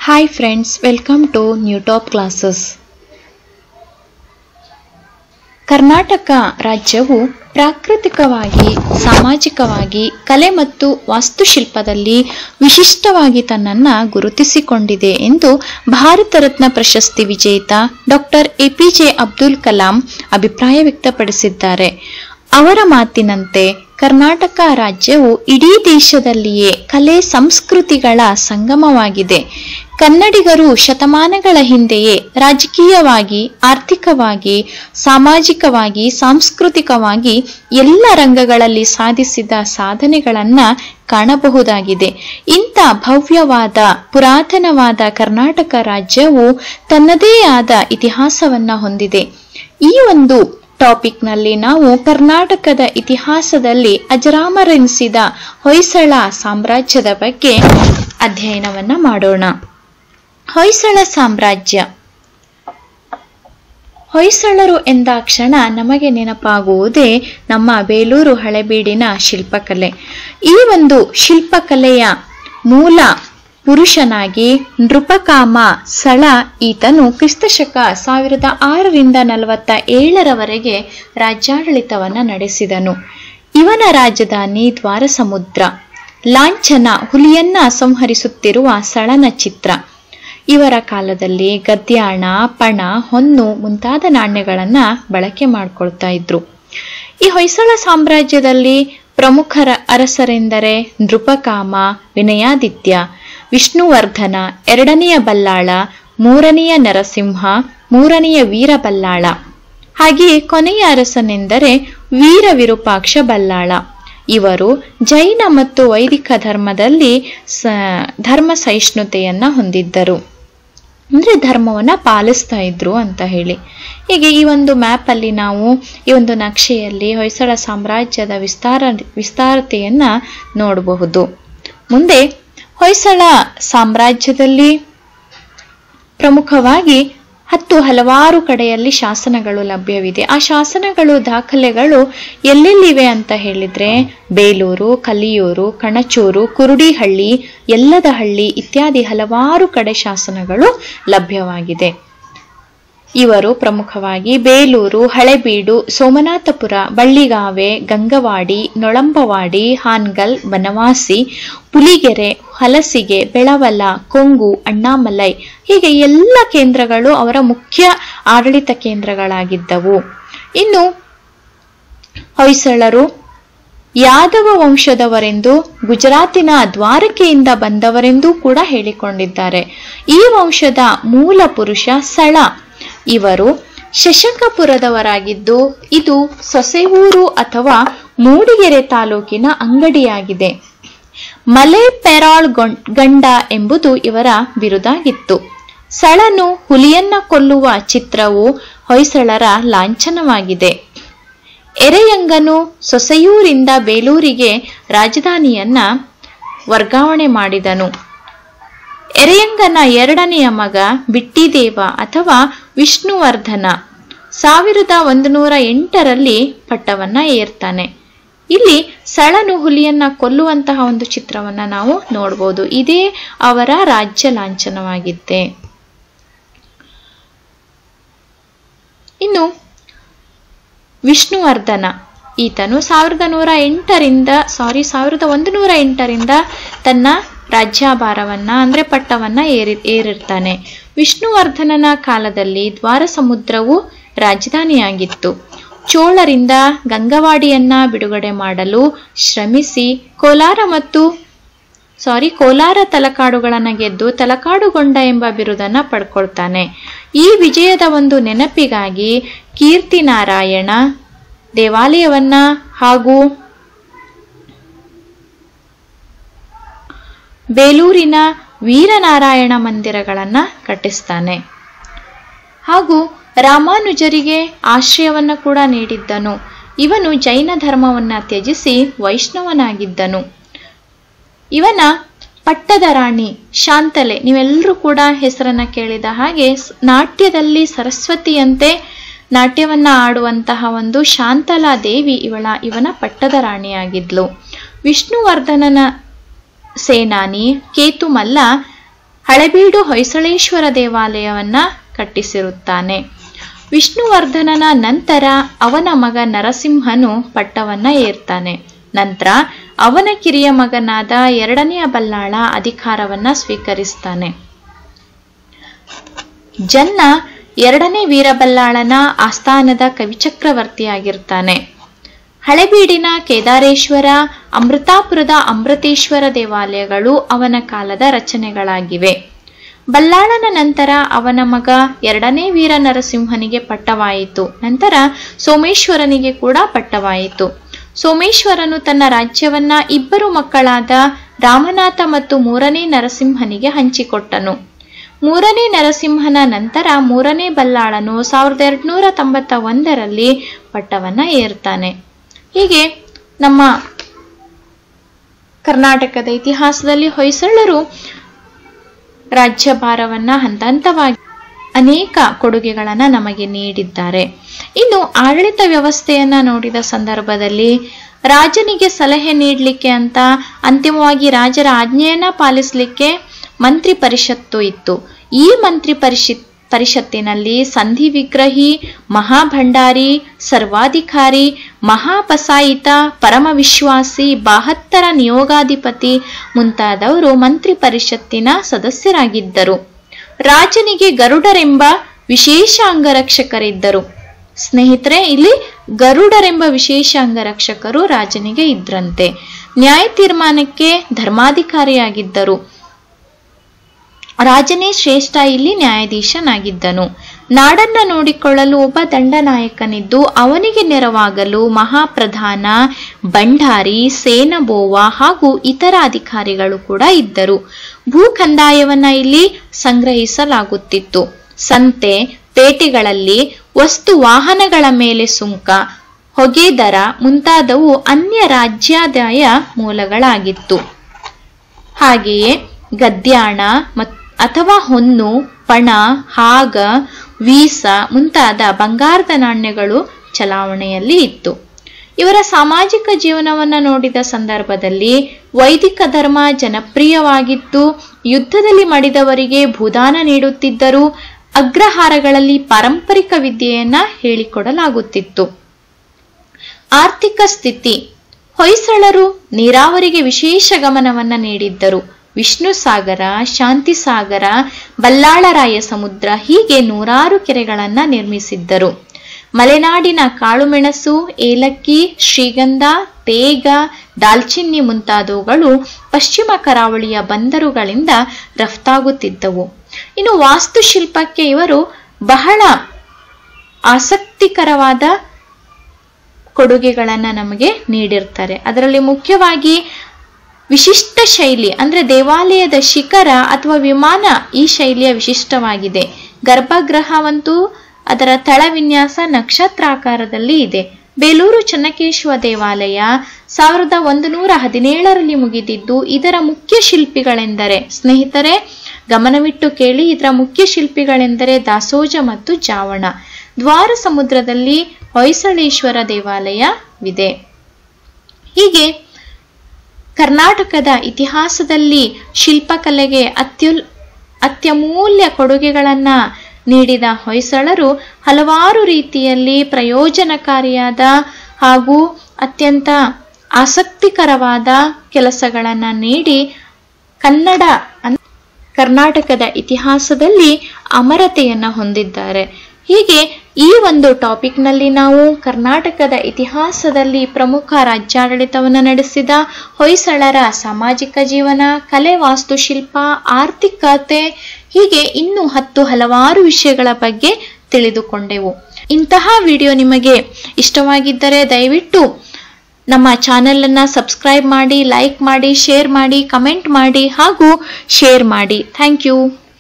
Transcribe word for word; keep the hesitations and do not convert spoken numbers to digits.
Hi friends, welcome to New Top Classes. Karnataka ರಾಜ್ಯವು ಪ್ರಾಕೃತಿಕವಾಗಿ, ಸಾಮಾಜಿಕವಾಗಿ, ಕಲೆ ಮತ್ತು ವಾಸ್ತುಶಿಲ್ಪದಲ್ಲಿ ವಿಶಿಷ್ಟವಾಗಿ ತನ್ನನ್ನು ಗುರುತಿಸಿಕೊಂಡಿದೆ ಎಂದು ಭಾರತ ರತ್ನ ಪ್ರಶಸ್ತಿ ವಿಜೇತ doctor A P J Abdul Kalam ಅಭಿಪ್ರಾಯ ವ್ಯಕ್ತಪಡಿಸಿದ್ದಾರೆ. ಅವರ ಮಾತಿನಂತೆ ಕರ್ನಾಟಕ ರಾಜ್ಯವು ಇಡೀ ದೇಶದಲ್ಲಿಯೇ ಕಲೆ ಸಂಸ್ಕೃತಿಗಳ ಸಂಗಮವಾಗಿದೆ. ಕನ್ನಡಿಗರು ಶತಮಾನಗಳ ಹಿಂದೆಯೇ ರಾಜಕೀಯವಾಗಿ, ಆರ್ಥಿಕವಾಗಿ, ಸಾಮಾಜಿಕವಾಗಿ, ಸಾಂಸ್ಕೃತಿಕವಾಗಿ ಎಲ್ಲ ರಂಗಗಳಲ್ಲಿ ಸಾಧಿಸಿದ ಸಾಧನೆಗಳನ್ನು ಕಾಣಬಹುದಾಗಿದೆ. ಇಂಥ ಭವ್ಯವಾದ ಪುರಾತನವಾದ ಕರ್ನಾಟಕ ರಾಜ್ಯವು ತನ್ನದೇ ಆದ ಇತಿಹಾಸವನ್ನು ಹೊಂದಿದೆ. ಈ ಒಂದು ಟಾಪಿಕ್ನಲ್ಲಿ ನಾವು ಕರ್ನಾಟಕದ ಇತಿಹಾಸದಲ್ಲಿ ಅಜರಾಮರೆನಿಸಿದ ಹೊಯ್ಸಳ ಸಾಮ್ರಾಜ್ಯದ ಬಗ್ಗೆ ಅಧ್ಯಯನವನ್ನ ಮಾಡೋಣ. ಹೊಯ್ಸಳ ಸಾಮ್ರಾಜ್ಯ. ಹೊಯ್ಸಳರು ಎಂದಾಕ್ಷಣ ನಮಗೆ ನೆನಪಾಗುವುದೇ ನಮ್ಮ ಬೇಲೂರು ಹಳೆಬೀಡಿನ ಶಿಲ್ಪಕಲೆ. ಈ ಒಂದು ಶಿಲ್ಪಕಲೆಯ ಮೂಲ ಪುರುಷನಾಗಿ ನೃಪಕಾಮ ಸಳ ಈತನು ಕ್ರಿಸ್ತಶಕ ಸಾವಿರದ ಆರರಿಂದ ನಲವತ್ತ ಏಳರವರೆಗೆ ರಾಜ್ಯಾಡಳಿತವನ್ನು ನಡೆಸಿದನು. ಇವನ ರಾಜಧಾನಿ ದ್ವಾರಸಮುದ್ರ. ಲಾಂಛನ ಹುಲಿಯನ್ನ ಸಂಹರಿಸುತ್ತಿರುವ ಸಳನ ಚಿತ್ರ. ಇವರ ಕಾಲದಲ್ಲಿ ಗದ್ಯಾಣ, ಪಣ, ಹೊನ್ನು ಮುಂತಾದ ನಾಣ್ಯಗಳನ್ನ ಬಳಕೆ ಮಾಡಿಕೊಳ್ತಾ ಇದ್ರು. ಈ ಹೊಯ್ಸಳ ಸಾಮ್ರಾಜ್ಯದಲ್ಲಿ ಪ್ರಮುಖ ಅರಸರೆಂದರೆ ನೃಪಕಾಮ, ವಿನಯಾದಿತ್ಯ, ವಿಷ್ಣುವರ್ಧನ, ಎರಡನೆಯ ಬಲ್ಲಾಳ, ಮೂರನೆಯ ನರಸಿಂಹ, ಮೂರನೆಯ ವೀರ ಬಲ್ಲಾಳ. ಹಾಗೆಯೇ ಕೊನೆಯ ಅರಸನೆಂದರೆ ವೀರ ವಿರೂಪಾಕ್ಷ ಬಲ್ಲಾಳ. ಇವರು ಜೈನ ಮತ್ತು ವೈದಿಕ ಧರ್ಮದಲ್ಲಿ ಸ ಧರ್ಮ ಸಹಿಷ್ಣುತೆಯನ್ನ ಹೊಂದಿದ್ದರು. ಅಂದ್ರೆ ಧರ್ಮವನ್ನ ಪಾಲಿಸ್ತಾ ಇದ್ರು ಅಂತ ಹೇಳಿ. ಹೀಗೆ ಈ ಒಂದು ಮ್ಯಾಪ್ ಅಲ್ಲಿ ನಾವು ಈ ಒಂದು ನಕ್ಷೆಯಲ್ಲಿ ಹೊಯ್ಸಳ ಸಾಮ್ರಾಜ್ಯದ ವಿಸ್ತಾರ ವಿಸ್ತಾರತೆಯನ್ನ ನೋಡಬಹುದು. ಮುಂದೆ ಹೊಯ್ಸಳ ಸಾಮ್ರಾಜ್ಯದಲ್ಲಿ ಪ್ರಮುಖವಾಗಿ ಹತ್ತು ಹಲವಾರು ಕಡೆಯಲ್ಲಿ ಶಾಸನಗಳು ಲಭ್ಯವಿದೆ. ಆ ಶಾಸನಗಳು, ದಾಖಲೆಗಳು ಎಲ್ಲೆಲ್ಲಿವೆ ಅಂತ ಹೇಳಿದ್ರೆ ಬೇಲೂರು, ಕಲಿಯೂರು, ಕಣಚೂರು, ಕುರುಡಿಹಳ್ಳಿ, ಯಲ್ಲದಹಳ್ಳಿ ಇತ್ಯಾದಿ ಹಲವಾರು ಕಡೆ ಶಾಸನಗಳು ಲಭ್ಯವಾಗಿದೆ. ಇವರು ಪ್ರಮುಖವಾಗಿ ಬೇಲೂರು, ಹಳೆಬೀಡು, ಸೋಮನಾಥಪುರ, ಬಳ್ಳಿಗಾವೆ, ಗಂಗವಾಡಿ, ನೊಳಂಬವಾಡಿ, ಹಾನ್ಗಲ್, ಬನವಾಸಿ, ಪುಲಿಗೆರೆ, ಹಲಸಿಗೆ, ಬೆಳವಲ, ಕೊಂಗು, ಅಣ್ಣಾಮಲೈ ಹೀಗೆ ಎಲ್ಲ ಕೇಂದ್ರಗಳು ಅವರ ಮುಖ್ಯ ಆಡಳಿತ ಕೇಂದ್ರಗಳಾಗಿದ್ದವು. ಇನ್ನು ಹೊಯ್ಸಳರು ಯಾದವ ವಂಶದವರೆಂದು, ಗುಜರಾತಿನ ದ್ವಾರಕೆಯಿಂದ ಬಂದವರೆಂದೂ ಕೂಡ ಹೇಳಿಕೊಂಡಿದ್ದಾರೆ. ಈ ವಂಶದ ಮೂಲ ಪುರುಷ ಸಳ. ಇವರು ಶಶಕಪುರದವರಾಗಿದ್ದು ಇದು ಸೊಸೆಯೂರು ಅಥವಾ ಮೂಡಿಗೆರೆ ತಾಲೂಕಿನ ಅಂಗಡಿಯಾಗಿದೆ. ಮಲೆ ಪೆರಾಳ್ ಗಂಡ ಎಂಬುದು ಇವರ ಬಿರುದಾಗಿತ್ತು. ಸಳನು ಹುಲಿಯನ್ನ ಕೊಲ್ಲುವ ಚಿತ್ರವು ಹೊಯ್ಸಳರ ಲಾಂಛನವಾಗಿದೆ. ಎರೆಯಂಗನು ಸೊಸೆಯೂರಿಂದ ಬೇಲೂರಿಗೆ ರಾಜಧಾನಿಯನ್ನ ವರ್ಗಾವಣೆ ಮಾಡಿದನು. ಎರೆಯಂಗನ ಎರಡನೆಯ ಮಗ ಬಿಟ್ಟಿದೇವ ಅಥವಾ ವಿಷ್ಣುವರ್ಧನ ಸಾವಿರದ ಒಂದು ನೂರ ಎಂಟರಲ್ಲಿ ಪಟ್ಟವನ್ನ ಏರ್ತಾನೆ. ಇಲ್ಲಿ ಸಳನು ಹುಲಿಯನ್ನ ಕೊಲ್ಲುವಂತಹ ಒಂದು ಚಿತ್ರವನ್ನ ನಾವು ನೋಡಬಹುದು. ಇದೇ ಅವರ ರಾಜ್ಯ ಲಾಂಛನವಾಗಿದ್ದೆ. ಇನ್ನು ವಿಷ್ಣುವರ್ಧನ ಈತನು ಸಾವಿರದ ನೂರ ಎಂಟರಿಂದ ಸಾರಿ ಸಾವಿರದ ಒಂದು ನೂರ ಎಂಟರಿಂದ ತನ್ನ ರಾಜ್ಯಭಾರವನ್ನ ಅಂದ್ರೆ ಪಟ್ಟವನ್ನ ಏರಿ ಏರಿರ್ತಾನೆ. ವಿಷ್ಣುವರ್ಧನನ ಕಾಲದಲ್ಲಿ ದ್ವಾರಸಮುದ್ರವು ರಾಜಧಾನಿಯಾಗಿತ್ತು. ಚೋಳರಿಂದ ಗಂಗವಾಡಿಯನ್ನ ಬಿಡುಗಡೆ ಮಾಡಲು ಶ್ರಮಿಸಿ ಕೋಲಾರ ಮತ್ತು ಸಾರಿ ಕೋಲಾರ ತಲಕಾಡುಗಳನ್ನ ಗೆದ್ದು ತಲಕಾಡುಗೊಂಡ ಎಂಬ ಬಿರುದನ್ನ ಪಡ್ಕೊಳ್ತಾನೆ. ಈ ವಿಜಯದ ಒಂದು ನೆನಪಿಗಾಗಿ ಕೀರ್ತಿನಾರಾಯಣ ದೇವಾಲಯವನ್ನ ಹಾಗೂ ಬೇಲೂರಿನ ವೀರನಾರಾಯಣ ಮಂದಿರಗಳನ್ನ ಕಟ್ಟಿಸ್ತಾನೆ. ಹಾಗೂ ರಾಮಾನುಜರಿಗೆ ಆಶ್ರಯವನ್ನ ಕೂಡ ನೀಡಿದ್ದನು. ಇವನು ಜೈನ ಧರ್ಮವನ್ನ ತ್ಯಜಿಸಿ ವೈಷ್ಣವನಾಗಿದ್ದನು. ಇವನ ಪಟ್ಟದ ರಾಣಿ ಶಾಂತಲೆ, ನೀವೆಲ್ಲರೂ ಕೂಡ ಹೆಸರನ್ನ ಕೇಳಿದ ಹಾಗೆ ನಾಟ್ಯದಲ್ಲಿ ಸರಸ್ವತಿಯಂತೆ ನಾಟ್ಯವನ್ನ ಆಡುವಂತಹ ಒಂದು ಶಾಂತಲಾ ದೇವಿ ಇವಳ ಇವನ ಪಟ್ಟದ ರಾಣಿಯಾಗಿದ್ಲು. ವಿಷ್ಣುವರ್ಧನನ ಸೇನಾನಿ ಕೇತುಮಲ್ಲ ಹಳೆಬೀಡು ಹೊಯ್ಸಳೇಶ್ವರ ದೇವಾಲಯವನ್ನ ಕಟ್ಟಿಸಿರುತ್ತಾನೆ. ವಿಷ್ಣುವರ್ಧನನ ನಂತರ ಅವನ ಮಗ ನರಸಿಂಹನು ಪಟ್ಟವನ್ನ ಏರ್ತಾನೆ. ನಂತರ ಅವನ ಕಿರಿಯ ಮಗನಾದ ಎರಡನೆಯ ಬಲ್ಲಾಳ ಅಧಿಕಾರವನ್ನ ಸ್ವೀಕರಿಸ್ತಾನೆ. ಜನ್ನ ಎರಡನೇ ವೀರಬಲ್ಲಾಳನ ಆಸ್ಥಾನದ ಕವಿಚಕ್ರವರ್ತಿಯಾಗಿರ್ತಾನೆ. ಹಳೆಬೀಡಿನ ಕೇದಾರೇಶ್ವರ, ಅಮೃತಾಪುರದ ಅಮೃತೇಶ್ವರ ದೇವಾಲಯಗಳು ಅವನ ಕಾಲದ ರಚನೆಗಳಾಗಿವೆ. ಬಲ್ಲಾಳನ ನಂತರ ಅವನ ಮಗ ಎರಡನೇ ವೀರ ನರಸಿಂಹನಿಗೆ ಪಟ್ಟವಾಯಿತು. ನಂತರ ಸೋಮೇಶ್ವರನಿಗೆ ಕೂಡ ಪಟ್ಟವಾಯಿತು. ಸೋಮೇಶ್ವರನು ತನ್ನ ರಾಜ್ಯವನ್ನ ಇಬ್ಬರು ಮಕ್ಕಳಾದ ರಾಮನಾಥ ಮತ್ತು ಮೂರನೇ ನರಸಿಂಹನಿಗೆ ಹಂಚಿಕೊಟ್ಟನು. ಮೂರನೇ ನರಸಿಂಹನ ನಂತರ ಮೂರನೇ ಬಲ್ಲಾಳನು ಸಾವಿರದ ಎರಡ್ನೂರ ತೊಂಬತ್ತ ಒಂದರಲ್ಲಿ ಪಟ್ಟವನ್ನ ಏರ್ತಾನೆ. ಹೀಗೆ ನಮ್ಮ ಕರ್ನಾಟಕದ ಇತಿಹಾಸದಲ್ಲಿ ಹೊಯ್ಸಳರು ರಾಜ್ಯಭಾರವನ್ನ ಹಂತ ಹಂತವಾಗಿ ಅನೇಕ ಕೊಡುಗೆಗಳನ್ನ ನಮಗೆ ನೀಡಿದ್ದಾರೆ. ಇನ್ನು ಆಡಳಿತ ವ್ಯವಸ್ಥೆಯನ್ನ ನೋಡಿದ ಸಂದರ್ಭದಲ್ಲಿ ರಾಜನಿಗೆ ಸಲಹೆ ನೀಡಲಿಕ್ಕೆ ಅಂತ ಅಂತಿಮವಾಗಿ ರಾಜರ ಆಜ್ಞೆಯನ್ನ ಪಾಲಿಸಲಿಕ್ಕೆ ಮಂತ್ರಿ ಪರಿಷತ್ತು ಇತ್ತು. ಈ ಮಂತ್ರಿ ಪರಿಷತ್ ಪರಿಷತ್ತಿನಲ್ಲಿ ಸಂಧಿ ವಿಗ್ರಹಿ, ಮಹಾಭಂಡಾರಿ, ಸರ್ವಾಧಿಕಾರಿ, ಮಹಾಪಸಾಯಿತ, ಪರಮ ವಿಶ್ವಾಸಿ, ಬಾಹತ್ತರ ನಿಯೋಗಾಧಿಪತಿ ಮುಂತಾದವರು ಮಂತ್ರಿ ಪರಿಷತ್ತಿನ ಸದಸ್ಯರಾಗಿದ್ದರು. ರಾಜನಿಗೆ ಗರುಡರೆಂಬ ವಿಶೇಷ ಅಂಗರಕ್ಷಕರಿದ್ದರು. ಸ್ನೇಹಿತರೆ, ಇಲ್ಲಿ ಗರುಡರೆಂಬ ವಿಶೇಷ ಅಂಗರಕ್ಷಕರು ರಾಜನಿಗೆ ಇದ್ರಂತೆ. ನ್ಯಾಯ ತೀರ್ಮಾನಕ್ಕೆ ಧರ್ಮಾಧಿಕಾರಿಯಾಗಿದ್ದರು. ರಾಜನೇ ಶ್ರೇಷ್ಠ ಇಲ್ಲಿ ನ್ಯಾಯಾಧೀಶನಾಗಿದ್ದನು. ನಾಡನ್ನ ನೋಡಿಕೊಳ್ಳಲು ಒಬ್ಬ ದಂಡನಾಯಕನಿದ್ದು ಅವನಿಗೆ ನೆರವಾಗಲು ಮಹಾಪ್ರಧಾನ, ಭಂಡಾರಿ, ಸೇನಬೋವ ಹಾಗೂ ಇತರ ಅಧಿಕಾರಿಗಳು ಕೂಡ ಇದ್ದರು. ಭೂ ಕಂದಾಯವನ್ನ ಇಲ್ಲಿ ಸಂಗ್ರಹಿಸಲಾಗುತ್ತಿತ್ತು. ಸಂತೆ, ಪೇಟೆಗಳಲ್ಲಿ ವಸ್ತು ವಾಹನಗಳ ಮೇಲೆ ಸುಂಕ, ಹೊಗೆ ದರ ಮುಂತಾದವು ಅನ್ಯ ರಾಜ್ಯಾದಾಯ ಮೂಲಗಳಾಗಿತ್ತು. ಹಾಗೆಯೇ ಗದ್ಯಾಣ ಮತ್ತು ಅಥವಾ ಹೊನ್ನು, ಪಣ, ಹಾಗ, ವೀಸ ಮುಂತಾದ ಬಂಗಾರದ ನಾಣ್ಯಗಳು ಚಲಾವಣೆಯಲ್ಲಿ ಇತ್ತು. ಇವರ ಸಾಮಾಜಿಕ ಜೀವನವನ್ನ ನೋಡಿದ ಸಂದರ್ಭದಲ್ಲಿ ವೈದಿಕ ಧರ್ಮ ಜನಪ್ರಿಯವಾಗಿದ್ದು ಯುದ್ಧದಲ್ಲಿ ಮಡಿದವರಿಗೆ ಭೂದಾನ ನೀಡುತ್ತಿದ್ದರು. ಅಗ್ರಹಾರಗಳಲ್ಲಿ ಪಾರಂಪರಿಕ ವಿದ್ಯೆಯನ್ನ ಹೇಳಿಕೊಡಲಾಗುತ್ತಿತ್ತು. ಆರ್ಥಿಕ ಸ್ಥಿತಿ: ಹೊಯ್ಸಳರು ನೀರಾವರಿಗೆ ವಿಶೇಷ ಗಮನವನ್ನ ನೀಡಿದ್ದರು. ವಿಷ್ಣು ಸಾಗರ, ಶಾಂತಿ ಸಾಗರ, ಬಲ್ಲಾಳರಾಯ ಸಮುದ್ರ ಹೀಗೆ ನೂರಾರು ಕೆರೆಗಳನ್ನ ನಿರ್ಮಿಸಿದ್ದರು. ಮಲೆನಾಡಿನ ಕಾಳುಮೆಣಸು, ಏಲಕ್ಕಿ, ಶ್ರೀಗಂಧ, ತೇಗ, ದಾಲ್ಚಿನ್ನಿ ಮುಂತಾದವುಗಳು ಪಶ್ಚಿಮ ಕರಾವಳಿಯ ಬಂದರುಗಳಿಂದ ರಫ್ತಾಗುತ್ತಿದ್ದವು. ಇನ್ನು ವಾಸ್ತುಶಿಲ್ಪಕ್ಕೆ ಇವರು ಬಹಳ ಆಸಕ್ತಿಕರವಾದ ಕೊಡುಗೆಗಳನ್ನ ನಮಗೆ ನೀಡಿರ್ತಾರೆ. ಅದರಲ್ಲಿ ಮುಖ್ಯವಾಗಿ ವಿಶಿಷ್ಟ ಶೈಲಿ ಅಂದ್ರೆ ದೇವಾಲಯದ ಶಿಖರ ಅಥವಾ ವಿಮಾನ ಈ ಶೈಲಿಯ ವಿಶಿಷ್ಟವಾಗಿದೆ. ಗರ್ಭಗೃಹವಂತೂ ಅದರ ತಳ ವಿನ್ಯಾಸ ನಕ್ಷತ್ರಾಕಾರದಲ್ಲಿ ಇದೆ. ಬೇಲೂರು ಚೆನ್ನಕೇಶವ ದೇವಾಲಯ ಸಾವಿರದ ಒಂದು ನೂರ ಹದಿನೇಳರಲ್ಲಿ ಮುಗಿದಿದ್ದು ಇದರ ಮುಖ್ಯ ಶಿಲ್ಪಿಗಳೆಂದರೆ, ಸ್ನೇಹಿತರೆ ಗಮನವಿಟ್ಟು ಕೇಳಿ, ಇದರ ಮುಖ್ಯ ಶಿಲ್ಪಿಗಳೆಂದರೆ ದಾಸೋಜ ಮತ್ತು ಜಾವಣ. ದ್ವಾರ ಸಮುದ್ರದಲ್ಲಿ ಹೊಯ್ಸಳೇಶ್ವರ ದೇವಾಲಯವಿದೆ. ಹೀಗೆ ಕರ್ನಾಟಕದ ಇತಿಹಾಸದಲ್ಲಿ ಶಿಲ್ಪಕಲೆಗೆ ಅತ್ಯುಲ್ ಅತ್ಯಮೂಲ್ಯ ಕೊಡುಗೆಗಳನ್ನ ನೀಡಿದ ಹೊಯ್ಸಳರು ಹಲವಾರು ರೀತಿಯಲ್ಲಿ ಪ್ರಯೋಜನಕಾರಿಯಾದ ಹಾಗೂ ಅತ್ಯಂತ ಆಸಕ್ತಿಕರವಾದ ಕೆಲಸಗಳನ್ನ ನೀಡಿ ಕನ್ನಡ ಕರ್ನಾಟಕದ ಇತಿಹಾಸದಲ್ಲಿ ಅಮರತೆಯನ್ನ ಹೊಂದಿದ್ದಾರೆ. ಹೀಗೆ ಈ ಒಂದು ಟಾಪಿಕ್ ನಲ್ಲಿ ನಾವು ಕರ್ನಾಟಕದ ಇತಿಹಾಸದಲ್ಲಿ ಪ್ರಮುಖ ರಾಜ್ಯಾಡಳಿತವನ್ನು ನಡೆಸಿದ ಹೊಯ್ಸಳರ ಸಾಮಾಜಿಕ ಜೀವನ, ಕಲೆ, ವಾಸ್ತುಶಿಲ್ಪ, ಆರ್ಥಿಕತೆ ಹೀಗೆ ಇನ್ನೂ ಹತ್ತು ಹಲವಾರು ವಿಷಯಗಳ ಬಗ್ಗೆ ತಿಳಿದುಕೊಂಡೆವು. ಇಂತಹ ವಿಡಿಯೋ ನಿಮಗೆ ಇಷ್ಟವಾಗಿದ್ದರೆ ದಯವಿಟ್ಟು ನಮ್ಮ ಚಾನೆಲ್ ಅನ್ನ ಸಬ್ಸ್ಕ್ರೈಬ್ ಮಾಡಿ, ಲೈಕ್ ಮಾಡಿ, ಶೇರ್ ಮಾಡಿ, ಕಮೆಂಟ್ ಮಾಡಿ ಹಾಗೂ ಶೇರ್ ಮಾಡಿ. Thank you.